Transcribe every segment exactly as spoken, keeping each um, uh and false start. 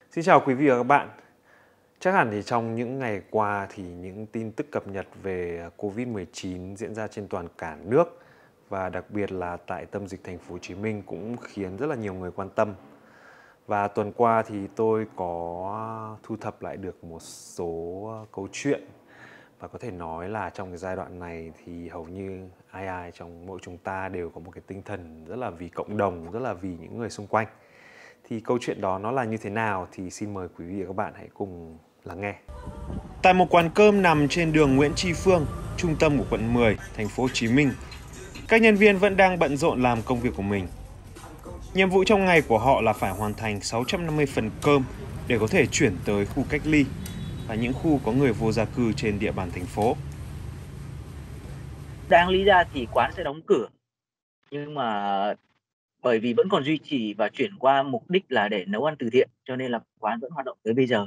Xin chào quý vị và các bạn. Chắc hẳn thì trong những ngày qua thì những tin tức cập nhật về Covid mười chín diễn ra trên toàn cả nước và đặc biệt là tại tâm dịch thành phố Hồ Chí Minh cũng khiến rất là nhiều người quan tâm. Và tuần qua thì tôi có thu thập lại được một số câu chuyện và có thể nói là trong cái giai đoạn này thì hầu như ai ai trong mỗi chúng ta đều có một cái tinh thần rất là vì cộng đồng, rất là vì những người xung quanh. Thì câu chuyện đó nó là như thế nào thì xin mời quý vị và các bạn hãy cùng lắng nghe. Tại một quán cơm nằm trên đường Nguyễn Tri Phương, trung tâm của quận mười, thành phố Hồ Chí Minh, các nhân viên vẫn đang bận rộn làm công việc của mình. Nhiệm vụ trong ngày của họ là phải hoàn thành sáu trăm năm mươi phần cơm để có thể chuyển tới khu cách ly và những khu có người vô gia cư trên địa bàn thành phố. Đáng lý ra thì quán sẽ đóng cửa, nhưng mà bởi vì vẫn còn duy trì và chuyển qua mục đích là để nấu ăn từ thiện, cho nên là quán vẫn hoạt động tới bây giờ.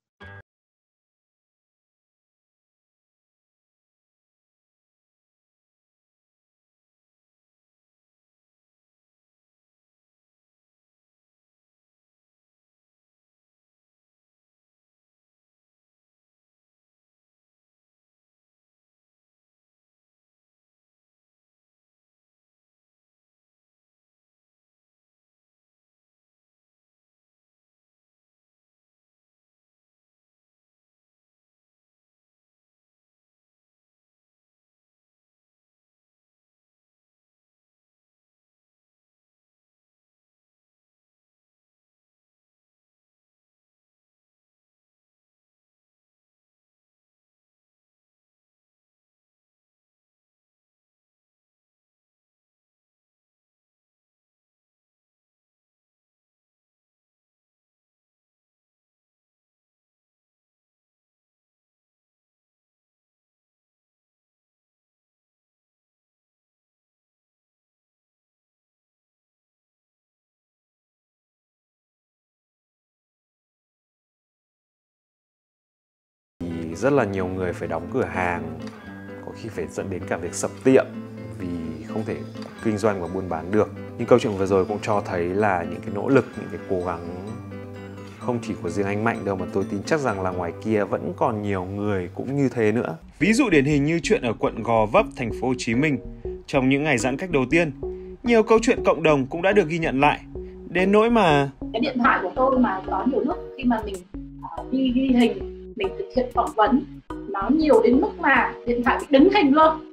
Rất là nhiều người phải đóng cửa hàng, có khi phải dẫn đến cả việc sập tiệm vì không thể kinh doanh và buôn bán được. Nhưng câu chuyện vừa rồi cũng cho thấy là những cái nỗ lực, những cái cố gắng không chỉ của riêng anh Mạnh đâu, mà tôi tin chắc rằng là ngoài kia vẫn còn nhiều người cũng như thế nữa. Ví dụ điển hình như chuyện ở quận Gò Vấp, thành phố Hồ Chí Minh. Trong những ngày giãn cách đầu tiên, nhiều câu chuyện cộng đồng cũng đã được ghi nhận lại. Đến nỗi mà cái điện thoại của tôi mà có nhiều lúc khi mà mình uh, đi ghi hình, mình thực hiện phỏng vấn, nó nhiều đến mức mà điện thoại bị đứng hình luôn.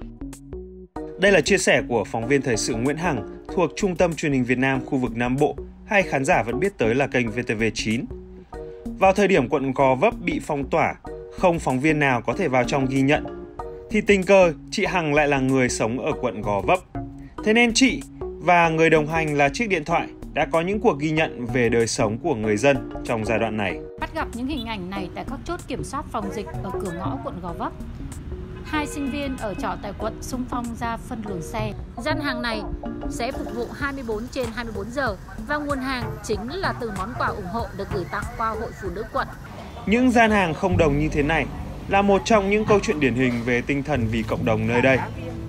Đây là chia sẻ của phóng viên thời sự Nguyễn Hằng thuộc Trung tâm Truyền hình Việt Nam khu vực Nam Bộ, hay khán giả vẫn biết tới là kênh vê tê vê chín. Vào thời điểm quận Gò Vấp bị phong tỏa, không phóng viên nào có thể vào trong ghi nhận, thì tình cờ chị Hằng lại là người sống ở quận Gò Vấp. Thế nên chị và người đồng hành là chiếc điện thoại đã có những cuộc ghi nhận về đời sống của người dân trong giai đoạn này. Bắt gặp những hình ảnh này tại các chốt kiểm soát phòng dịch ở cửa ngõ quận Gò Vấp. Hai sinh viên ở trọ tại quận xung phong ra phân luồng xe. Gian hàng này sẽ phục vụ hai mươi bốn trên hai mươi bốn giờ và nguồn hàng chính là từ món quà ủng hộ được gửi tặng qua Hội Phụ nữ quận. Những gian hàng không đồng như thế này là một trong những câu chuyện điển hình về tinh thần vì cộng đồng nơi đây.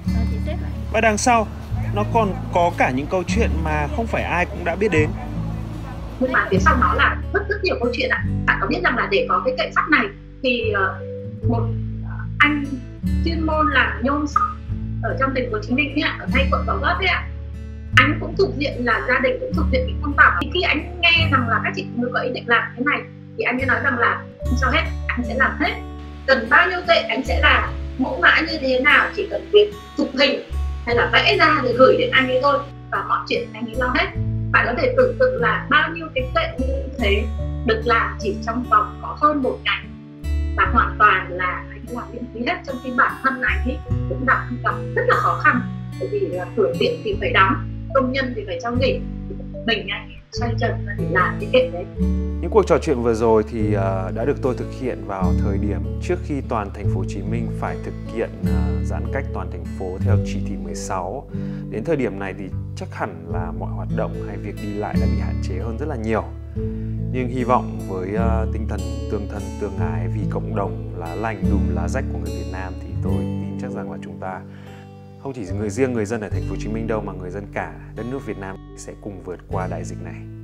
Và đằng sau, nó còn có cả những câu chuyện mà không phải ai cũng đã biết đến. Nhưng mà phía sau nó là rất rất nhiều câu chuyện ạ. Bạn có biết rằng là để có cái kệ sắt này thì uh, một uh, anh chuyên môn làm nhôm sắt ở trong thành phố Hồ Chí Minh ạ, ở ngay quận Gò Vấp ấy ạ, anh cũng thuộc diện là gia đình cũng thuộc diện bị phong tỏa. Thì khi anh nghe rằng là các chị phụ nữ có ý định làm thế này thì anh mới nói rằng là không cho hết, anh sẽ làm hết. Cần bao nhiêu kệ anh sẽ làm, mẫu mã như thế nào chỉ cần việc chụp hình hay là vẽ ra để gửi đến anh ấy thôi, và mọi chuyện anh ấy lo hết. Bạn có thể tưởng tượng là bao nhiêu cái kệ như thế được làm chỉ trong vòng có hơn một ngày, và hoàn toàn là anh làm miễn phí hết, trong khi bản thân anh ấy cũng gặp gặp rất là khó khăn, bởi vì là cửa tiệm thì phải đóng, công nhân thì phải cho nghỉ, mình anh xoay chân ra để làm cái kệ đấy. Những cuộc trò chuyện vừa rồi thì uh, đã được tôi thực hiện vào thời điểm trước khi toàn thành phố Hồ Chí Minh phải thực hiện uh, giãn cách toàn thành phố theo chỉ thị mười sáu. Đến thời điểm này thì chắc hẳn là mọi hoạt động hay việc đi lại đã bị hạn chế hơn rất là nhiều. Nhưng hy vọng với uh, tinh thần tương thân tương ái vì cộng đồng, lá lành đùm lá rách của người Việt Nam thì tôi tin chắc rằng là chúng ta không chỉ người riêng người dân ở thành phố Hồ Chí Minh đâu, mà người dân cả đất nước Việt Nam sẽ cùng vượt qua đại dịch này.